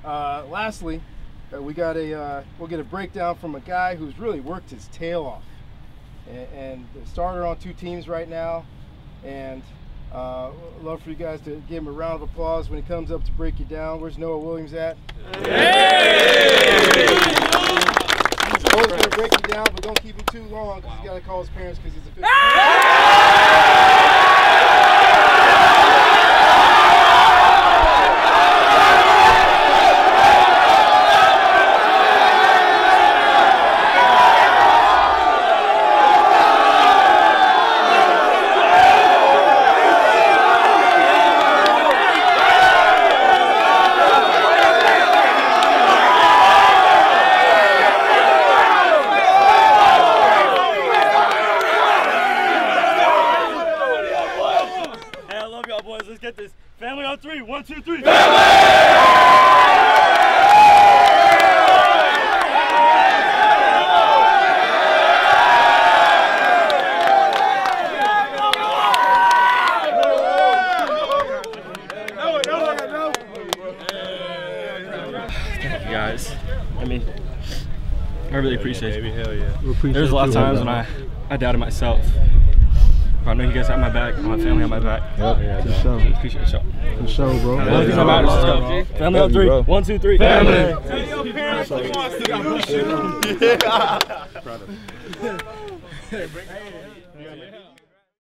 Lastly, we'll get a breakdown from a guy who's really worked his tail off, and the starter on 2 teams right now, and love for you guys to give him a round of applause when he comes up to break you down. Where's Noah Williams at? Hey! He's going to break you down, but don't keep him too long because he's got to call his parents because he's a 50. Let's get this. Family on 3. 1, 2, 3. Family! Thank you guys. I mean, I really appreciate it. Hell yeah. There's a lot of times when I doubted myself. But I know you guys have my back, my family have my back. Yep, yeah, for sure. Appreciate y'all. For sure, bro. Family on 3. 1, 2, 3. Family. Family.